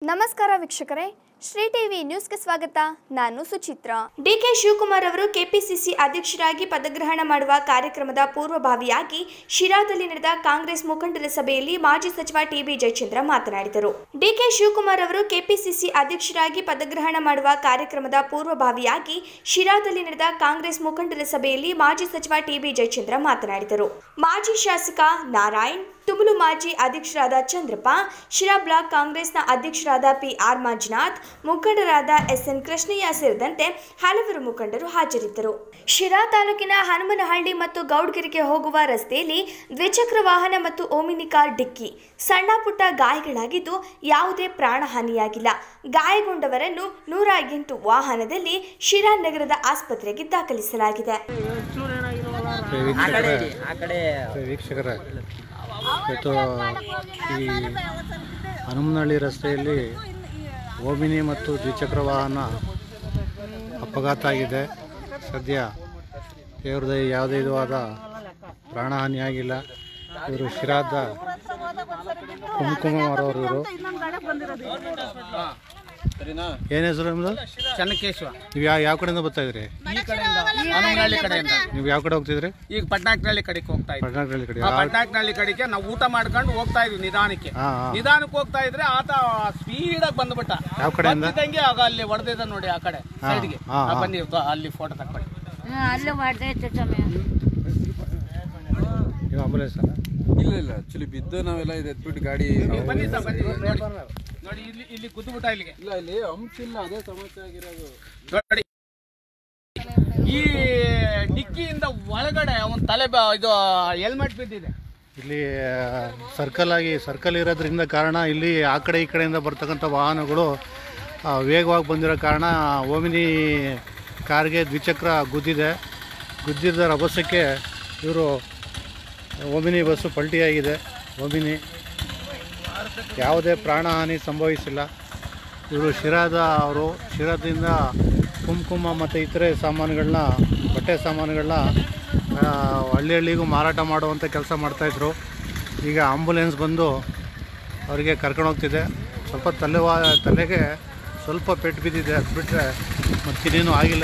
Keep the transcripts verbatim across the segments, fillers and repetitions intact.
ನಮಸ್ಕಾರ ವೀಕ್ಷಕರೇ, ಶ್ರೀ ಟಿವಿ ನ್ಯೂಸ್ಗೆ ಸ್ವಾಗತ. ನಾನು ಸುಚಿತ್ರ. ಡಿಕೆ ಶಿವಕುಮಾರ್ ಅವರು ಕೆಪಿಸಿಸಿ ಅಧ್ಯಕ್ಷರಾಗಿ ಪದಗ್ರಹಣ ಮಾಡುವ ಕಾರ್ಯಕ್ರಮದ ಪೂರ್ವಭಾವಿಯಾಗಿ ಶಿರಾದಲ್ಲಿ ನಡೆದ ಕಾಂಗ್ರೆಸ್ ಮುಖಂಡರ ಸಭೆಯಲ್ಲಿ ಮಾಜಿ ಸಚಿವ ಟಿಬಿ ಜಯಚಂದ್ರ ಮಾತನಾಡಿದರು. ಡಿಕೆ ಶಿವಕುಮಾರ್ ಅವರು ಕೆಪಿಸಿಸಿ ಅಧ್ಯಕ್ಷರಾಗಿ ಪದಗ್ರಹಣ ಮಾಡುವ ಕಾರ್ಯಕ್ರಮದ ಪೂರ್ವಭಾವಿಯಾಗಿ ಶಿರಾದಲ್ಲಿ ನಡೆದ ಕಾಂಗ್ರೆಸ್ ಮುಖಂಡರ ಸಭೆಯಲ್ಲಿ ಮಾಜಿ ಸಚಿವ ಟಿಬಿ ಜಯಚಂದ್ರ ಮಾತನಾಡಿದರು. ಮಾಜಿ ಶಾಸಕ ನಾರಾಯಣ್, ತುಮುಲು ಮಾಜಿ ಅಧ್ಯಕ್ಷರಾದ ಚಂದ್ರಪ್ಪ, ಶಿರಾ ಬ್ಲಾಕ್ ಕಾಂಗ್ರೆಸ್ನ ಅಧ್ಯಕ್ಷರಾದ ಪಿ ಆರ್ ಮಂಜುನಾಥ್, ಮುಖಂಡರಾದ ಎಸ್ ಎನ್ ಕೃಷ್ಣಯ್ಯ ಸೇರಿದಂತೆ ಹಲವರು ಮುಖಂಡರು ಹಾಜರಿದ್ದರು. ಶಿರಾ ತಾಲೂಕಿನ ಹನುಮನಹಳ್ಳಿ ಮತ್ತು ಗೌಡ್ಗೆರೆಗೆ ಹೋಗುವ ರಸ್ತೆಯಲ್ಲಿ ದ್ವಿಚಕ್ರ ವಾಹನ ಮತ್ತು ಓಮಿನಿ ಕಾರ್ ಡಿಕ್ಕಿ, ಸಣ್ಣ ಪುಟ್ಟ ಗಾಯಗಳಾಗಿದ್ದು ಯಾವುದೇ ಪ್ರಾಣಹಾನಿಯಾಗಿಲ್ಲ. ಗಾಯಗೊಂಡವರನ್ನು ನೂರ ಎಂಟು ವಾಹನದಲ್ಲಿ ಶಿರಾ ನಗರದ ಆಸ್ಪತ್ರೆಗೆ ದಾಖಲಿಸಲಾಗಿದೆ. ಇವತ್ತು ಈ ಹನುಮನಹಳ್ಳಿ ರಸ್ತೆಯಲ್ಲಿ ಓಮಿನಿ ಮತ್ತು ದ್ವಿಚಕ್ರ ವಾಹನ ಅಪಘಾತ ಆಗಿದೆ. ಸದ್ಯ ದೇವ್ರದ್ದು ಯಾವುದೇ ವಿಧವಾದ ಪ್ರಾಣಹಾನಿಯಾಗಿಲ್ಲ. ಇವರು ಶಿರಾದ ಕುಂಕುಮರವರು. ಇವರು ಏನ್ ಹೆಸರು ನಿಮ್ದು? ಚನ್ನಕೇಶ್ವ. ನೀವು ಯಾವ ಯಾವ ಕಡೆಯಿಂದ ಬರ್ತಾ ಇದ್ರಿ? ಈ ಕಡೆಯಿಂದ ಹನುಮನಹಳ್ಳಿ ಕಡೆಯಿಂದ. ನೀವು ಯಾವ ಕಡೆ ಹೋಗ್ತಿದ್ರಿ? ಈಗ ಪಟ್ನಾಕ್ನಹಳ್ಳಿ ಕಡೆಗೆ ಹೋಗ್ತಾ ಇದ್ವಿ. ಪಟ್ನಾಕ್ನಹಳ್ಳಿ ಕಡೆ. ಪಟ್ನಾಕ್ನಹಳ್ಳಿ ಕಡೆಗೆ ನಾವು ಊಟ ಮಾಡ್ಕೊಂಡು ಹೋಗ್ತಾ ಇದ್ವಿ ನಿಧಾನಕ್ಕೆ. ನಿಧಾನಕ್ಕೆ ಹೋಗ್ತಾ ಇದ್ರೆ ಆತ ಸ್ಪೀಡ್ ಆಗಿ ಬಂದ್ಬಿಟ್ಟ. ಯಾವ ಕಡೆಯಿಂದ? ಬಂದಿದ್ದಂಗೆ ಆಗ ಅಲ್ಲಿ ಹೊಡೆದಿದ್ದ ನೋಡಿ ಆ ಕಡೆ ಸೈಡ್ಗೆ ಬನ್ನಿ ಅಲ್ಲಿ ಫೋಟೋ ತಕ್ಕೊಳ್ಳಿ. ಅಲ್ಲೇ ಹೊಡೆದೈತೆ. ನೀವು ಆಂಬುಲೆನ್ಸ್ ಅಲ್ಲ? ಇಲ್ಲ ಇಲ್ಲ ಆಕ್ಚುಲಿ ಬಿದ್ದು ನಾವೆಲ್ಲ ಇದು ಎತ್ಬಿಟ್ಟು ಗಾಡಿ ಬನ್ನಿ ಸರ್ ಬನ್ನಿ ನೋಡಿ ನೋಡಿ ಇಲ್ಲಿ ಇಲ್ಲಿ ಕುದ್ದುಬಿಟ್ಟ ಇಲ್ಲಿಗೆ. ಇಲ್ಲ ಇಲ್ಲಿ ಹಂಪಿಲ್ಲ, ಅದೇ ಸಮಸ್ಯೆ ಆಗಿರೋದು. ನೋಡಿ ಈ ಡಿಕ್ಕಿಯಿಂದ ಒಳಗಡೆ ಒಂದು ತಲೆ ಇದು ಹೆಲ್ಮೆಟ್ ಬಿದ್ದಿದೆ. ಇಲ್ಲಿ ಸರ್ಕಲ್ ಆಗಿ ಸರ್ಕಲ್ ಇರೋದ್ರಿಂದ ಕಾರಣ ಇಲ್ಲಿ ಆ ಕಡೆ ಈ ಕಡೆಯಿಂದ ಬರ್ತಕ್ಕಂಥ ವಾಹನಗಳು ವೇಗವಾಗಿ ಬಂದಿರೋ ಕಾರಣ ಓಮಿನಿ ಕಾರ್ಗೆ ದ್ವಿಚಕ್ರ ಗುದ್ದಿದೆ. ಗುದ್ದಿದ ರಭಸಕ್ಕೆ ಇವರು ಓಮಿನಿ ಬಸ್ಸು ಪಲ್ಟಿಯಾಗಿದೆ. ಓಮಿನಿ ಯಾವುದೇ ಪ್ರಾಣಹಾನಿ ಸಂಭವಿಸಿಲ್ಲ. ಇವರು ಶಿರಾದ ಅವರು ಶಿರಾದಿಂದ ಕುಂಕುಮ ಮತ್ತು ಇತರೆ ಸಾಮಾನುಗಳನ್ನ, ಬಟ್ಟೆ ಸಾಮಾನುಗಳನ್ನ ಹಳ್ಳಿ ಹಳ್ಳಿಗೂ ಮಾರಾಟ ಮಾಡುವಂಥ ಕೆಲಸ ಮಾಡ್ತಾಯಿದ್ರು. ಈಗ ಆಂಬುಲೆನ್ಸ್ ಬಂದು ಅವರಿಗೆ ಕರ್ಕೊಂಡು ಹೋಗ್ತಿದೆ. ಸ್ವಲ್ಪ ತಲೆವಾ ತಲೆಗೆ ಸ್ವಲ್ಪ ಪೆಟ್ಟು ಬಿದ್ದಿದೆ, ಅದು ಬಿಟ್ಟರೆ ಮತ್ತಿನ್ನೇನು ಆಗಿಲ್ಲ.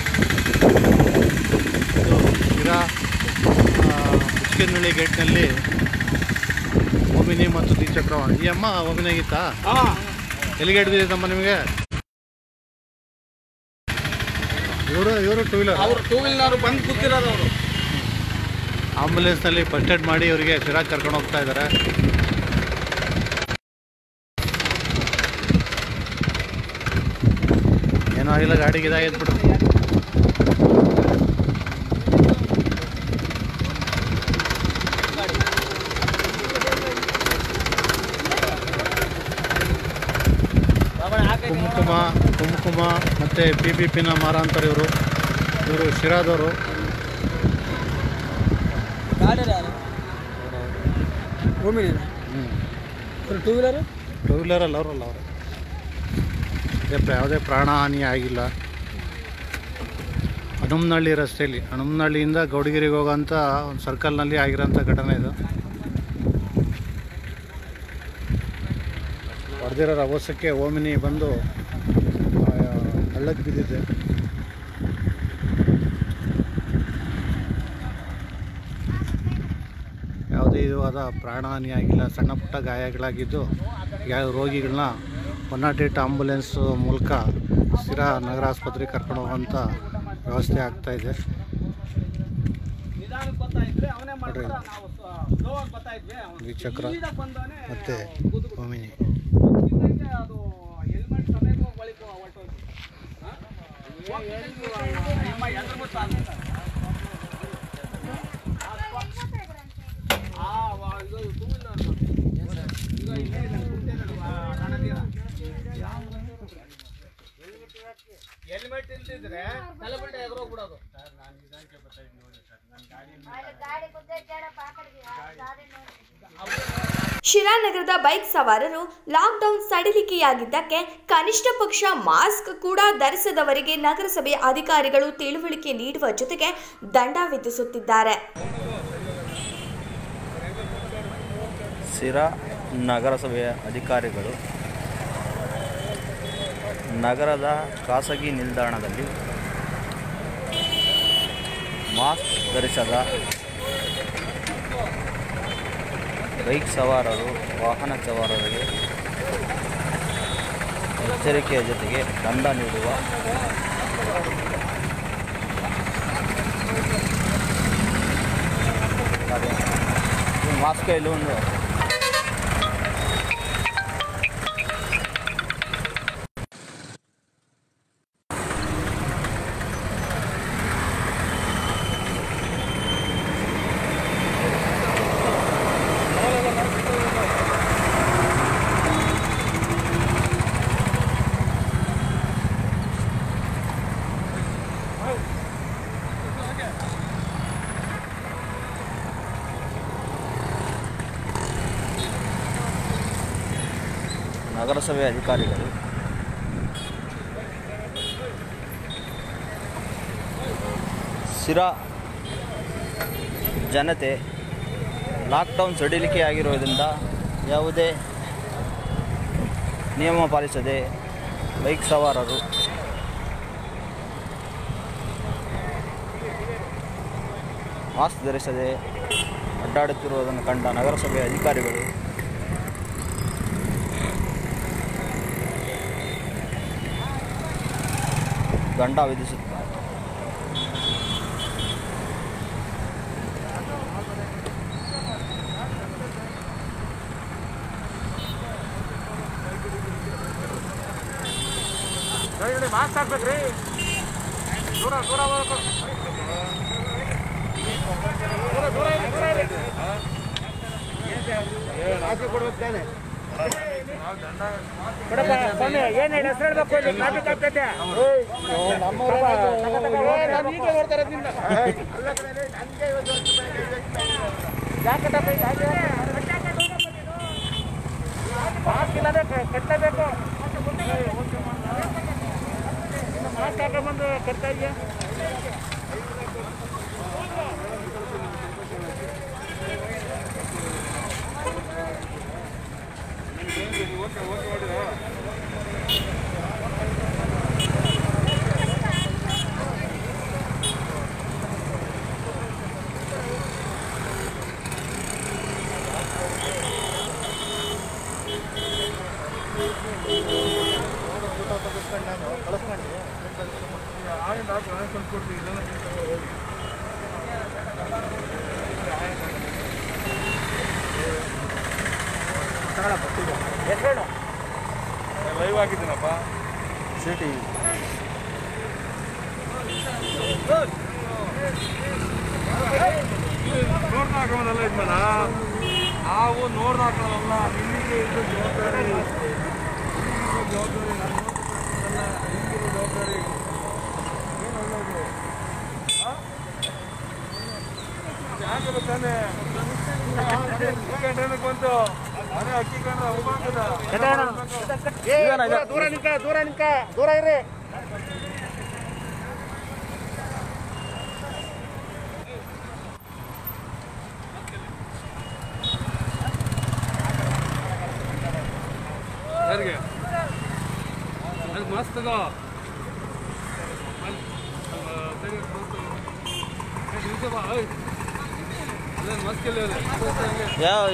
ಇದು ಶಿರಾ ಉಚ್ಚಿನಹಳ್ಳಿ ಗೇಟ್ನಲ್ಲಿ ಓಮಿನಿ ಮತ್ತು ದ್ವಿಚಕ್ರ ವಾಹನ. ಈ ಅಮ್ಮ ಓಮಿನಿ ಆಗಿತ್ತಾ? ಎಲ್ಲಿಗೆ ಹಿಡಿದಿದ್ದಮ್ಮ ನಿಮಗೆ? ಇವರು ಇವರು ಟೂ ವೀಲರ್ ಅವರು ಟೂ ವೀಲರ್ ಬಂದು ಕೂತಿರೋದು. ಅವರು ಆಂಬುಲೆನ್ಸ್ನಲ್ಲಿ ಫಸ್ಟ್ ಏಡ್ ಮಾಡಿ ಅವರಿಗೆ ಶಿರಾಗ್ ಕರ್ಕೊಂಡು ಹೋಗ್ತಾ ಇದ್ದಾರೆ. ಏನೋ ಆಗಿಲ್ಲ, ಗಾಡಿಗೆ ಇದಾಗಿದ್ದು ಬಿಟ್ಟು. ಕುಂಕುಮ ಕುಂಕುಮ ಮತ್ತು ಪಿ ಪಿ ಪಿನ ಮಾರ ಅಂತಾರೆ ಇವರು. ಇವರು ಶಿರಾದವರು. ಟೂ ವೀಲರ್ ಟೂ ವೀಲರಲ್ಲಿ ಅವರಲ್ಲ ಅವರು. ಯಾವುದೇ ಪ್ರಾಣಹಾನಿ ಆಗಿಲ್ಲ. ಹನುಮನಹಳ್ಳಿ ರಸ್ತೆಯಲ್ಲಿ, ಹನುಮನಹಳ್ಳಿಯಿಂದ ಗೌಡಗೆರೆಗೆ ಹೋಗೋಂಥ ಒಂದು ಸರ್ಕಲ್ನಲ್ಲಿ ಆಗಿರೋಂಥ ಘಟನೆ ಇದು. ಹೊಡೆದಿರೋ ರಭಸಕ್ಕೆ ಓಮಿನಿ ಬಂದು ಹಳ್ಳಕ್ಕೆ ಬಿದ್ದಿದೆ. ಯಾವುದೇ ವಿಧವಾದ ಪ್ರಾಣಹಾನಿ ಆಗಿಲ್ಲ. ಸಣ್ಣ ಪುಟ್ಟ ಗಾಯಗಳಾಗಿದ್ದು ಯಾವ ರೋಗಿಗಳನ್ನ ಒನ್ ನಾಟ್ ಏಟ್ ಆಂಬುಲೆನ್ಸ್ ಮೂಲಕ ಶಿರಾ ನಗರ ಆಸ್ಪತ್ರೆಗೆ ಕರ್ಕೊಂಡು ಹೋಗುವಂಥ ವ್ಯವಸ್ಥೆ ಆಗ್ತಾಯಿದೆ. ದ್ವಿಚಕ್ರ ಮತ್ತು ಓಮಿನಿ. ಹೆಲ್ಮೆಟ್ ಇಲ್ದಿದ್ರೆ ತಲೆಬಿಟ್ಟೆ ಎಗರೋಗ್ಬಿಡೋದು. ಶಿರಾ ನಗರದ ಬೈಕ್ ಸವಾರರು ಲಾಕ್ಡೌನ್ ಸಡಿಲಿಕೆಯಾಗಿದ್ದಕ್ಕೆ ಕನಿಷ್ಠ ಪಕ್ಷ ಮಾಸ್ಕ್ ಕೂಡ ಧರಿಸದವರಿಗೆ ನಗರಸಭೆಯ ಅಧಿಕಾರಿಗಳು ತಿಳುವಳಿಕೆ ನೀಡುವ ಜೊತೆಗೆ ದಂಡ ವಿಧಿಸುತ್ತಿದ್ದಾರೆ. ಶಿರಾ ನಗರಸಭೆಯ ಅಧಿಕಾರಿಗಳು ನಗರದ ಖಾಸಗಿ ನಿಲ್ದಾಣದಲ್ಲಿ ಮಾಸ್ಕ್ ಧರಿಸದ ಬೈಕ್ ಸವಾರರು ವಾಹನ ಸವಾರರಿಗೆ ಎಚ್ಚರಿಕೆಯ ಜೊತೆಗೆ ದಂಡ ನೀಡುವ ಮಾಸ್ಕ್ ಇಲ್ಲಿ ಒಂದು ನಗರಸಭೆ ಅಧಿಕಾರಿಗಳು ಸಿರಾ ಜನತೆ ಲಾಕ್ಡೌನ್ ಸಡಿಲಿಕೆಯಾಗಿರುವುದರಿಂದ ಯಾವುದೇ ನಿಯಮ ಪಾಲಿಸದೆ ಬೈಕ್ ಸವಾರರು ಮಾಸ್ಕ್ ಧರಿಸದೆ ಅಡ್ಡಾಡುತ್ತಿರುವುದನ್ನು ಕಂಡ ನಗರಸಭೆ ಅಧಿಕಾರಿಗಳು ದಂಡ ವಿಧಿಸುತ್ತಾರೆ. ಮಾಸ್ಕ್ ಹಾಕ್ಬೇಕ್ರಿ, ದೂರ ದೂರ ದೂರ ದೂರ ಹಾಕಿ ಕೊಡ್ಬೇಕು ತಾನೆ. ಏನ್ ಹೆಸರು ಹೇಳ್ಬೇಕು, ಟ್ರಾಫಿಕ್ ಆಗ್ತೈತೆ. ಮಾಸ್ಕ್ ಇಲ್ಲದೆ ಕಟ್ಟಲೇಬೇಕು. ಮಾಸ್ಕ್ ಹಾಕೊಂಡ್ಬಂದು ಕಟ್ತಾ ಇದೆಯಾ? ಲೈವ್ ಆಗಿದ್ದೀನಪ್ಪ ಸಿಟಿ ನೋಡ್ದ ಹಾಕೋದಲ್ಲ ಇದ್ಮಲ್ಲ, ನಾವು ನೋಡ್ದ ಹಾಕೋದಲ್ಲ. ನಿಮಗೆ ಇದು ಜವಾಬ್ದಾರಿ, ಜವಾಬ್ದಾರಿ ಜವಾಬ್ದಾರಿ ಯಾಕೆ ತಾನೆ ಬಂತು ಮನೆ ಅಕ್ಕಿ ಕಂಡ್ರೆ ಹೋಗ್ಬಾರ್ದ. ದೂರ ನಿಂಕ ದೂರ ನಿಂಕ ದೂರ ಇರಿ. ಯಾರಿಗೆ ಅದು ಮಸ್ತ್ ತಗೋ ಮಸ್ತ್ ಯಾವ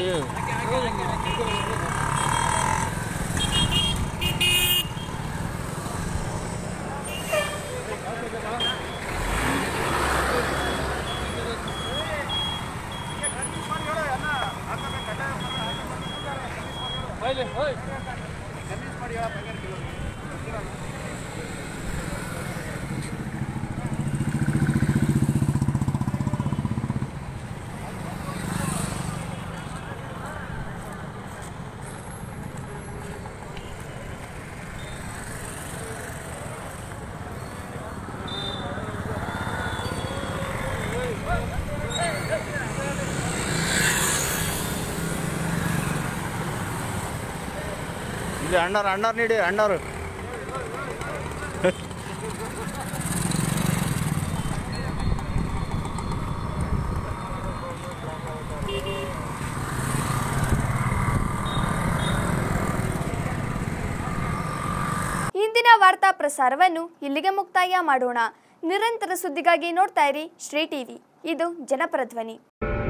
ಅಣ್ಣಾರು ಅಣ್ಣಾರು ನೀಡಿ ಅಣ್ಣಾರು ಇಂದಿನ ವಾರ್ತಾ ಪ್ರಸಾರವನ್ನು ಇಲ್ಲಿಗೆ ಮುಕ್ತಾಯ ಮಾಡೋಣ. ನಿರಂತರ ಸುದ್ದಿಗಾಗಿ ನೋಡ್ತಾ ಇರಿ ಶ್ರೀ ಟಿವಿ. ಇದು ಜನಪರ ಧ್ವನಿ.